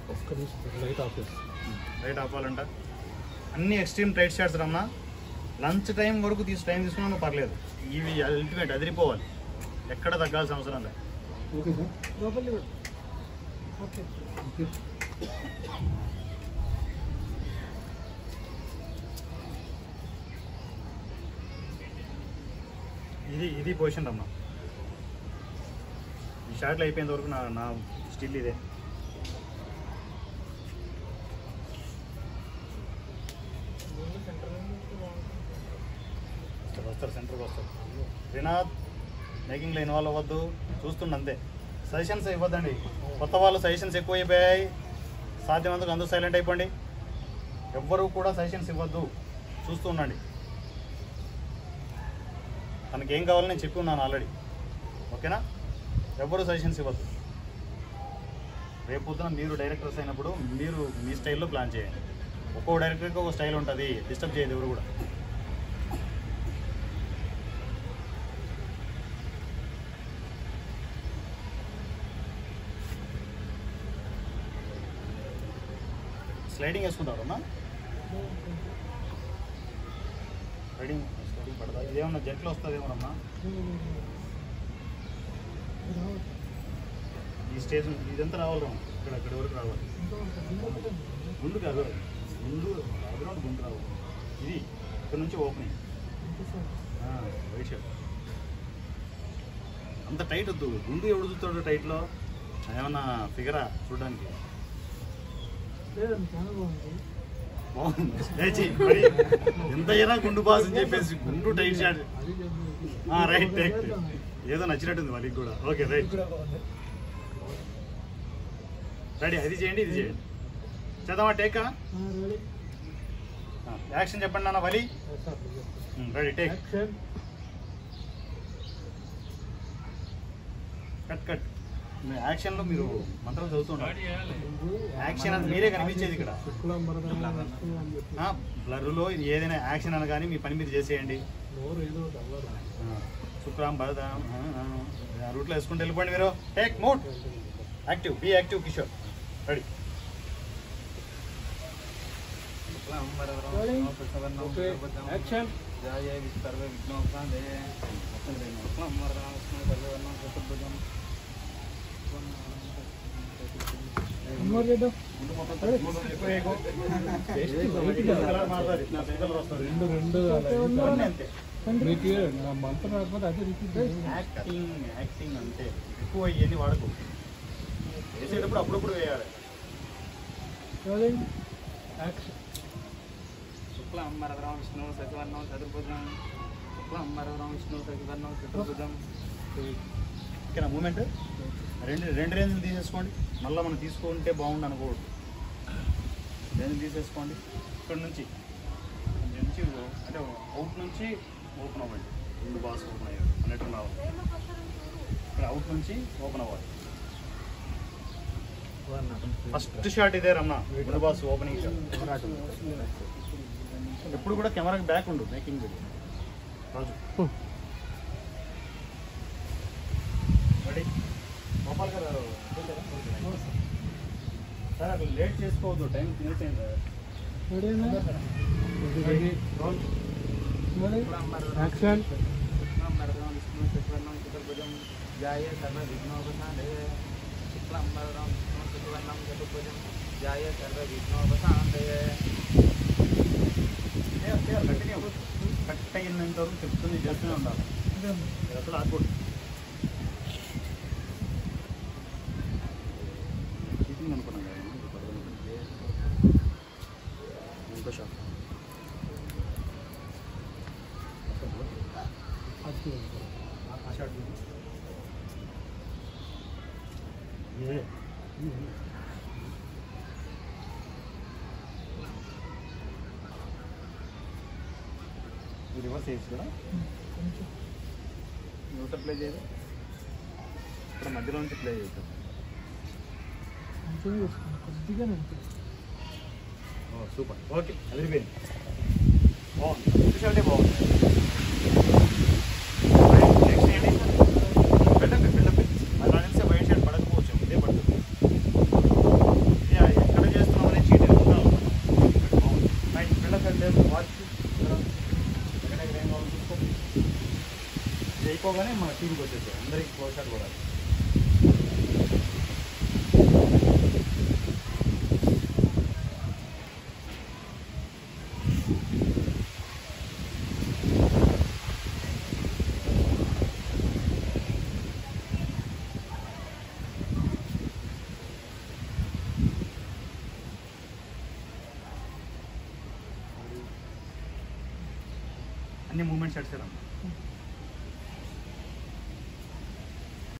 Light off అవ్వాలంట. అన్ని extreme tight shots రమ్మా. లంచ్ టైం వరకు టైం తీసుకున్నా పర్లేదు. ఇవి అల్టిమేట్ అదిరిపోవాలి, ఎక్కడ తగ్గాల్సిన అవసరం లేదు. ఓకే సార్, లోపలికి ఓకే ఓకే. ఇది పొజిషన్ రమ్మా. ఈ షార్ట్లు అయిపోయేంత వరకు నా స్టిల్ ఇదే. వస్తారు సెంటర్కి వస్తారు. శ్రీనాథ్ మేకింగ్లో ఇన్వాల్వ్ అవ్వద్దు, చూస్తుండ అంతే. సజెషన్స్ ఇవ్వద్దండి, కొత్త వాళ్ళు సజెషన్స్ ఎక్కువ అయిపోయాయి. సాధ్యమంతకు అందరూ సైలెంట్ అయిపోండి. ఎవ్వరూ కూడా సజెషన్స్ ఇవ్వద్దు, చూస్తూ ఉండండి. తనకి ఏం కావాలో నేను చెప్పి ఉన్నాను ఆల్రెడీ, ఓకేనా? ఎవ్వరూ సజెషన్స్ ఇవ్వద్దు. రేపు పొద్దున మీరు డైరెక్టర్స్ అయినప్పుడు మీరు మీ స్టైల్లో ప్లాన్ చేయండి. ఒక్కో డైరెక్టర్కి ఒక స్టైల్ ఉంటుంది, డిస్టర్బ్ చేయదు ఎవరు కూడా. స్లైడింగ్ వేసుకుంటారు అమ్మా, స్లైడింగ్ పడదా? ఇదేమన్నా జంట్లో వస్తుందేమోనమ్మా. ఈ స్టేజ్ ఇదంతా రావాలి, ఇక్కడ వరకు రావాలి. ముందు కాదు, ముందు బ్యాక్గ్రౌండ్ ముందు రావాలి. ఇది ఇక్కడ నుంచి ఓపెనింగ్ వైట్ షర్ట్. అంత టైట్ వద్దు, గుండు ఎవడు చూస్తాడు టైట్లో? ఏమన్నా ఫిగరా చూడడానికి? ఎంత అయినా గుండు బాస్ అని చెప్పేసి గుండు టైట్ షాట్. రైట్ టేక్, ఏదో నచ్చినట్టుంది వాళ్ళకి కూడా. Okay right, ready. అది చేయండి, ఇది చేయండి. చేద్దామా టేక్? యాక్షన్ చెప్పండి నాన్న. వలి రెడీ టేక్. కట్. యాక్షన్లో మీరు మంత్రం చదువుతుంటారు. యాక్షన్ అని మీరే కనిపించేది ఇక్కడ. బ్లర్లో ఏదైనా యాక్షన్ అనగానే మీ పని మీరు చేసేయండి. శుక్రాం భరతం రూట్లో వేసుకుంటూ వెళ్ళిపోండి మీరు. Take mode, active, be active Kishore. Ready. Action. Acting అంటే ఎక్కువ ఇవన్నీ వాడకు, వేసేటప్పుడు అప్పుడప్పుడు వేయాలి. శుక్లం వరదరం విష్ణు సచివర్ణం చతుర్భుజం. శుక్లం వరదరం విష్ణు సచివర్ణం చతుర్భుజం. ఓకేనా? మూమెంట్ రెండు రేంజ్లు తీసేసుకోండి. మళ్ళీ మనం తీసుకుంటే బాగుండు అనుకోవద్దు. రేంజ్ తీసేసుకోండి. ఇక్కడ నుంచి అంటే అవుట్ నుంచి ఓపెన్ అవ్వండి. రెండు బాస్ ఓపెన్ అయ్యాయి అన్నట్టు రావాలి. ఇక్కడ అవుట్ నుంచి ఓపెన్ అవ్వాలి. ఫస్ట్ షాట్ ఇదే రమ్మా, రెండు బాస్ ఓపెనింగ్ షాట్. ఎప్పుడు కూడా కెమెరాకి బ్యాక్ ఉండు మేకింగ్ రాజు. రెడీ? గోపాల్ గారు సార్ అట్లా లేట్ చేసుకోవద్దు, టైం తినేసేయండి సార్. యాక్షన్. శుక్లం వరదరం విష్ణు సచివర్ణం చతుర్భుజం. జాయే సర్వ విఘ్నోపశాంతయే. శుక్లం వరదరం విష్ణు సచివర్ణం చతుర్భుజం. జాయే సర్వ విఘ్నోపశాంతయే. కంటిన్యూ. కట్ అయినంత వరకు చెప్తుంది, చేస్తూనే ఉండాలి. అసలు ఆగకూడదు. షూటింగ్ అనుకున్నాం కదా ఇంకో షాట్. ఆ షాట్ రివర్స్ చేయొచ్చు కదా, న్యూటర్ ప్లే చేయదు. ఇక్కడ మధ్యలో నుంచి ప్లే చేయొచ్చు. Super, okay. అదిరిపోయింది, బాగుంది. షాటే బాగుంది. నెక్స్ట్ ఏంటి? బిల్డప్. అది నాకు తెలిసే వైట్ షర్ట్ పడకపోవచ్చు, ఇదే పడుతుంది. అయిపోగానే మన టీవీకి వచ్చేసాయి అందరికి క్లోజ్ షాట్ కూడా. అన్ని మూమెంట్స్ సెట్ చేద్దాం.